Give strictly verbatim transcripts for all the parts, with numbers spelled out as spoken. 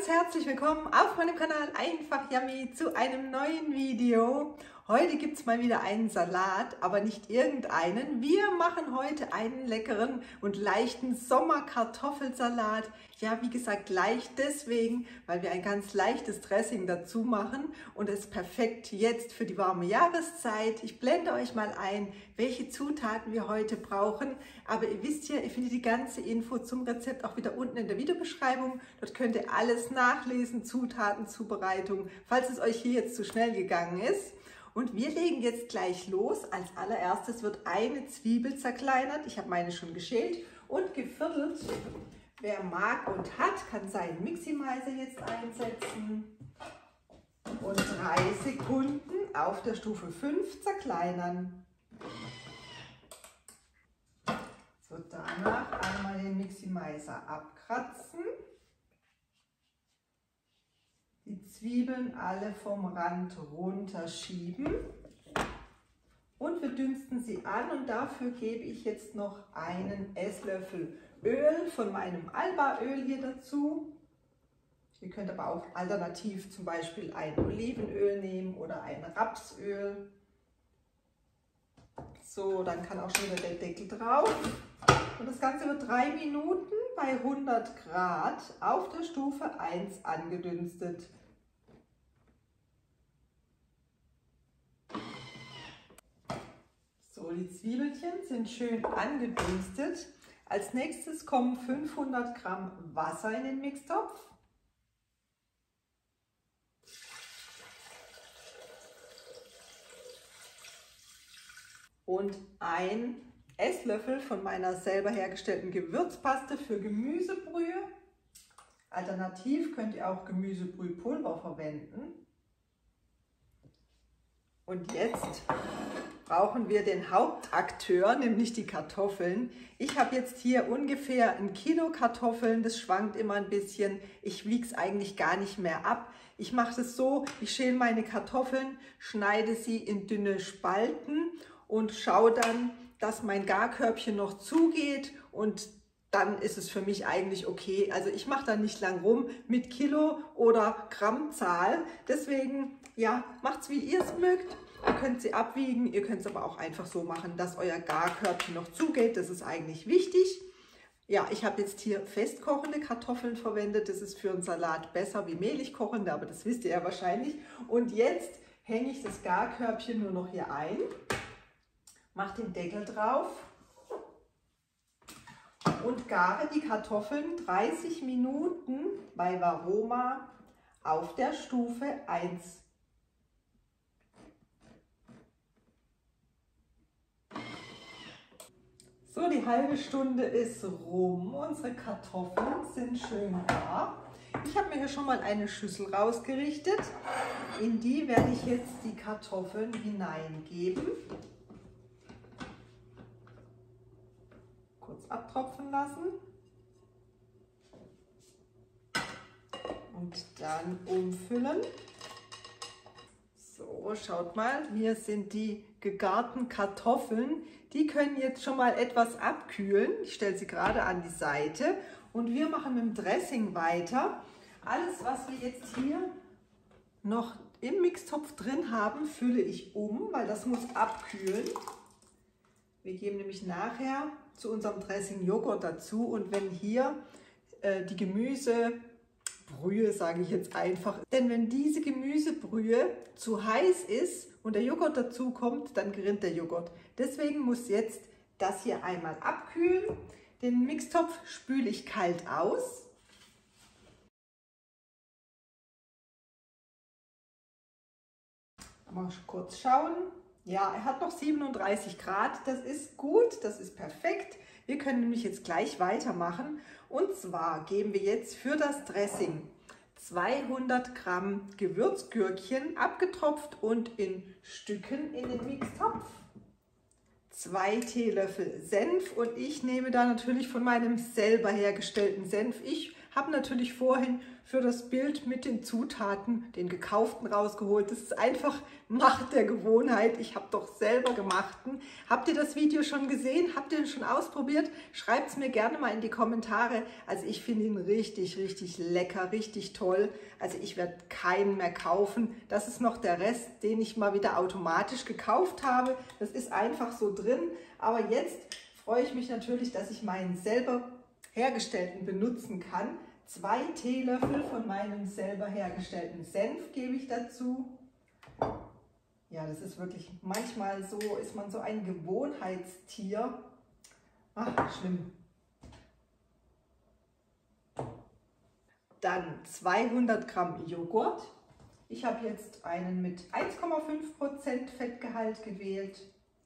ganz herzlich willkommen auf meinem Kanal Einfach Yummy zu einem neuen Video. Heute gibt es mal wieder einen Salat, aber nicht irgendeinen. Wir machen heute einen leckeren und leichten Sommerkartoffelsalat. Ja, wie gesagt, leicht deswegen, weil wir ein ganz leichtes Dressing dazu machen und es ist perfekt jetzt für die warme Jahreszeit. Ich blende euch mal ein, welche Zutaten wir heute brauchen. Aber ihr wisst ja, ihr findet die ganze Info zum Rezept auch wieder unten in der Videobeschreibung. Dort könnt ihr alles nachlesen, Zutaten, Zubereitung, falls es euch hier jetzt zu schnell gegangen ist. Und wir legen jetzt gleich los. Als allererstes wird eine Zwiebel zerkleinert. Ich habe meine schon geschält und geviertelt. Wer mag und hat, kann seinen Mixi-Meiser jetzt einsetzen. Und drei Sekunden auf der Stufe fünf zerkleinern. So, danach einmal den Mixi-Meiser abkratzen. Die Zwiebeln alle vom Rand runterschieben und wir dünsten sie an und dafür gebe ich jetzt noch einen Esslöffel Öl von meinem Alba-Öl hier dazu. Ihr könnt aber auch alternativ zum Beispiel ein Olivenöl nehmen oder ein Rapsöl. So, dann kann auch schon wieder der Deckel drauf. Und das Ganze wird drei Minuten bei hundert Grad auf der Stufe eins angedünstet. So, die Zwiebelchen sind schön angedünstet. Als nächstes kommen fünfhundert Gramm Wasser in den Mixtopf. Und ein Esslöffel von meiner selber hergestellten Gewürzpaste für Gemüsebrühe. Alternativ könnt ihr auch Gemüsebrühpulver verwenden. Und jetzt brauchen wir den Hauptakteur, nämlich die Kartoffeln. Ich habe jetzt hier ungefähr ein Kilo Kartoffeln, das schwankt immer ein bisschen. Ich wiege es eigentlich gar nicht mehr ab. Ich mache das so, ich schäle meine Kartoffeln, schneide sie in dünne Spalten und schaue dann, dass mein Garkörbchen noch zugeht und dann ist es für mich eigentlich okay. Also ich mache da nicht lang rum mit Kilo oder Grammzahl. Deswegen, ja, macht's wie ihr es mögt. Ihr könnt sie abwiegen, ihr könnt es aber auch einfach so machen, dass euer Garkörbchen noch zugeht. Das ist eigentlich wichtig. Ja, ich habe jetzt hier festkochende Kartoffeln verwendet. Das ist für einen Salat besser wie mehlig kochende, aber das wisst ihr ja wahrscheinlich. Und jetzt hänge ich das Garkörbchen nur noch hier ein. Mache den Deckel drauf und gare die Kartoffeln dreißig Minuten bei Varoma auf der Stufe eins. So, die halbe Stunde ist rum. Unsere Kartoffeln sind schön gar. Ich habe mir hier schon mal eine Schüssel rausgerichtet. In die werde ich jetzt die Kartoffeln hineingeben. Kurz abtropfen lassen und dann umfüllen. So, schaut mal, hier sind die gegarten Kartoffeln. Die können jetzt schon mal etwas abkühlen. Ich stelle sie gerade an die Seite und wir machen mit dem Dressing weiter. Alles, was wir jetzt hier noch im Mixtopf drin haben, fülle ich um, weil das muss abkühlen. Wir geben nämlich nachher zu unserem Dressing Joghurt dazu und wenn hier äh, die Gemüsebrühe, sage ich jetzt einfach, denn wenn diese Gemüsebrühe zu heiß ist und der Joghurt dazu kommt, dann gerinnt der Joghurt. Deswegen muss jetzt das hier einmal abkühlen. Den Mixtopf spüle ich kalt aus. Mal kurz schauen. Ja, er hat noch siebenunddreißig Grad, das ist gut, das ist perfekt. Wir können nämlich jetzt gleich weitermachen und zwar geben wir jetzt für das Dressing zweihundert Gramm Gewürzgürkchen abgetropft und in Stücken in den Mixtopf, zwei Teelöffel Senf und ich nehme da natürlich von meinem selber hergestellten Senf. Ich Habe natürlich vorhin für das Bild mit den Zutaten den gekauften rausgeholt. Das ist einfach Macht der Gewohnheit. Ich habe doch selber gemachten. Habt ihr das Video schon gesehen? Habt ihr ihn schon ausprobiert? Schreibt es mir gerne mal in die Kommentare. Also ich finde ihn richtig, richtig lecker, richtig toll. Also ich werde keinen mehr kaufen. Das ist noch der Rest, den ich mal wieder automatisch gekauft habe. Das ist einfach so drin. Aber jetzt freue ich mich natürlich, dass ich meinen selber hergestellten benutzen kann. Zwei Teelöffel von meinem selber hergestellten Senf gebe ich dazu. Ja, das ist wirklich, manchmal so ist man so ein Gewohnheitstier. Ach, schlimm. Dann zweihundert Gramm Joghurt. Ich habe jetzt einen mit eins Komma fünf Prozent Fettgehalt gewählt.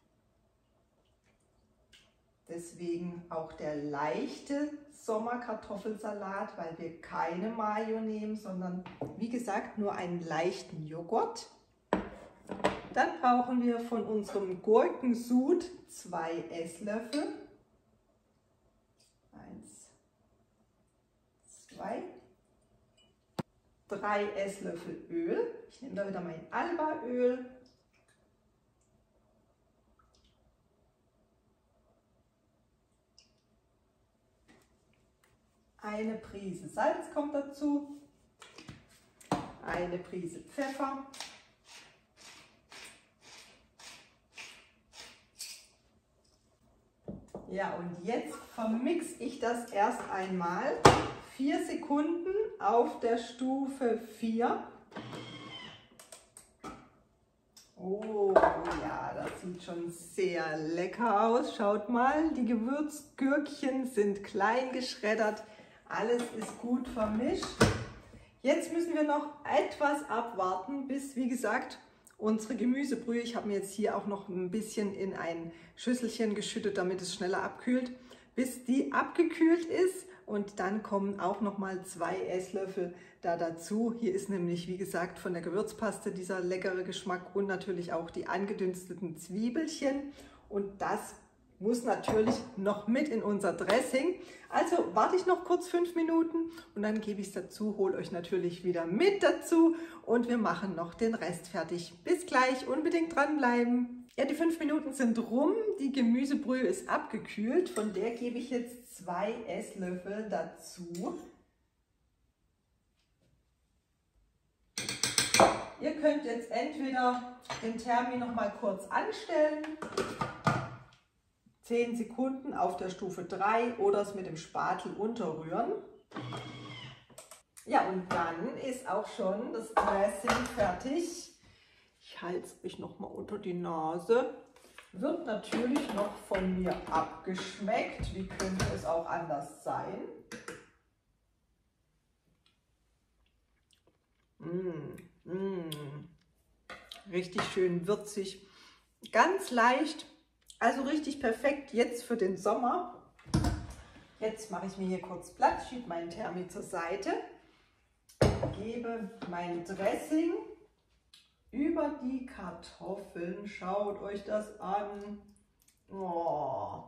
Deswegen auch der leichte Sommerkartoffelsalat, weil wir keine Mayo nehmen, sondern wie gesagt nur einen leichten Joghurt. Dann brauchen wir von unserem Gurkensud zwei Esslöffel. Eins, zwei, drei Esslöffel Öl. Ich nehme da wieder mein Alba-Öl. Eine Prise Salz kommt dazu, eine Prise Pfeffer, ja, und jetzt vermixe ich das erst einmal vier Sekunden auf der Stufe vier. Oh ja, das sieht schon sehr lecker aus. Schaut mal, die Gewürzgürkchen sind klein geschreddert. Alles ist gut vermischt. Jetzt müssen wir noch etwas abwarten, bis, wie gesagt, unsere Gemüsebrühe, ich habe mir jetzt hier auch noch ein bisschen in ein Schüsselchen geschüttet, damit es schneller abkühlt, bis die abgekühlt ist. Und dann kommen auch noch mal zwei Esslöffel da dazu. Hier ist nämlich, wie gesagt, von der Gewürzpaste dieser leckere Geschmack und natürlich auch die angedünsteten Zwiebelchen. Und das muss natürlich noch mit in unser Dressing. Also warte ich noch kurz fünf Minuten und dann gebe ich es dazu, hole euch natürlich wieder mit dazu und wir machen noch den Rest fertig. Bis gleich, unbedingt dranbleiben. Ja, die fünf Minuten sind rum, die Gemüsebrühe ist abgekühlt, von der gebe ich jetzt zwei Esslöffel dazu. Ihr könnt jetzt entweder den Thermi noch mal kurz anstellen, zehn Sekunden auf der Stufe drei oder es mit dem Spatel unterrühren. Ja, und dann ist auch schon das Dressing fertig. Ich halte es euch noch mal unter die Nase. Wird natürlich noch von mir abgeschmeckt. Wie könnte es auch anders sein? Mmh, mmh. Richtig schön würzig, ganz leicht. Also richtig perfekt jetzt für den Sommer. Jetzt mache ich mir hier kurz Platz, schiebe meinen Thermi zur Seite, gebe mein Dressing über die Kartoffeln. Schaut euch das an. Oh,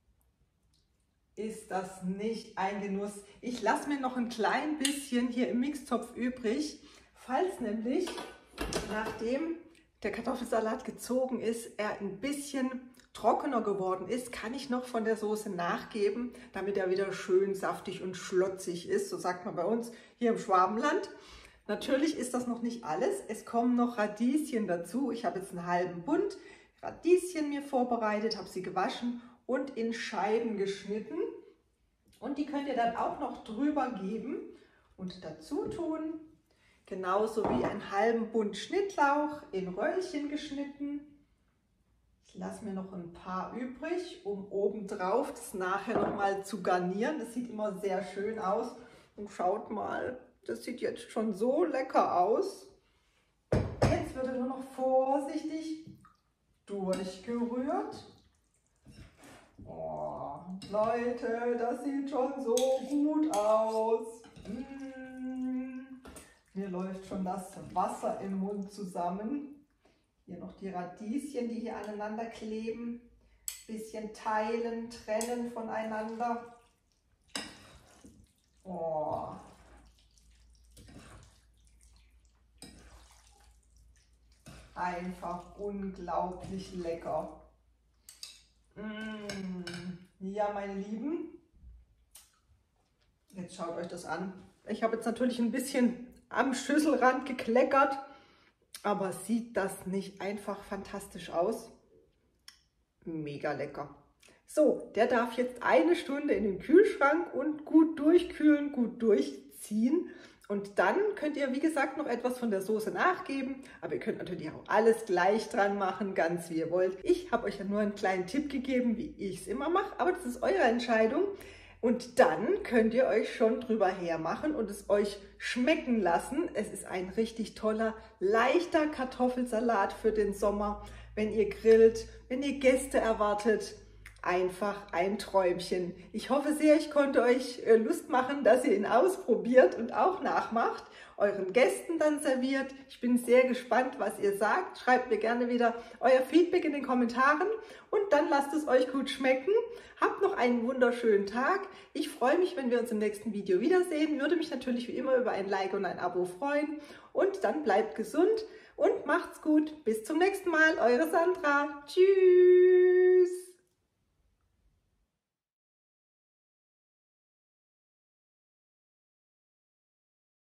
ist das nicht ein Genuss? Ich lasse mir noch ein klein bisschen hier im Mixtopf übrig, falls nämlich, nachdem der Kartoffelsalat gezogen ist, er ein bisschen trockener geworden ist, kann ich noch von der Soße nachgeben, damit er wieder schön saftig und schlotzig ist. So sagt man bei uns hier im Schwabenland. Natürlich ist das noch nicht alles. Es kommen noch Radieschen dazu. Ich habe jetzt einen halben Bund Radieschen mir vorbereitet, habe sie gewaschen und in Scheiben geschnitten. Und die könnt ihr dann auch noch drüber geben und dazu tun. Genauso wie einen halben Bund Schnittlauch in Röllchen geschnitten. Ich lasse mir noch ein paar übrig, um obendrauf das nachher noch mal zu garnieren. Das sieht immer sehr schön aus. Und schaut mal, das sieht jetzt schon so lecker aus. Jetzt wird er nur noch vorsichtig durchgerührt. Oh, Leute, das sieht schon so gut aus. Mmh. Mir läuft schon das Wasser im Mund zusammen. Hier noch die Radieschen, die hier aneinander kleben. Bisschen teilen, trennen voneinander. Oh, einfach unglaublich lecker. Mmh. Ja, meine Lieben, jetzt schaut euch das an. Ich habe jetzt natürlich ein bisschen am Schüsselrand gekleckert, aber sieht das nicht einfach fantastisch aus? Mega lecker. So, der darf jetzt eine Stunde in den Kühlschrank und gut durchkühlen, gut durchziehen. Und dann könnt ihr, wie gesagt, noch etwas von der Soße nachgeben. Aber ihr könnt natürlich auch alles gleich dran machen, ganz wie ihr wollt. Ich habe euch ja nur einen kleinen Tipp gegeben, wie ich es immer mache. Aber das ist eure Entscheidung. Und dann könnt ihr euch schon drüber hermachen und es euch schmecken lassen. Es ist ein richtig toller, leichter Kartoffelsalat für den Sommer, wenn ihr grillt, wenn ihr Gäste erwartet. Einfach ein Träumchen. Ich hoffe sehr, ich konnte euch Lust machen, dass ihr ihn ausprobiert und auch nachmacht, euren Gästen dann serviert. Ich bin sehr gespannt, was ihr sagt. Schreibt mir gerne wieder euer Feedback in den Kommentaren und dann lasst es euch gut schmecken. Habt noch einen wunderschönen Tag. Ich freue mich, wenn wir uns im nächsten Video wiedersehen. Würde mich natürlich wie immer über ein Like und ein Abo freuen. Und dann bleibt gesund und macht's gut. Bis zum nächsten Mal. Eure Sandra. Tschüss.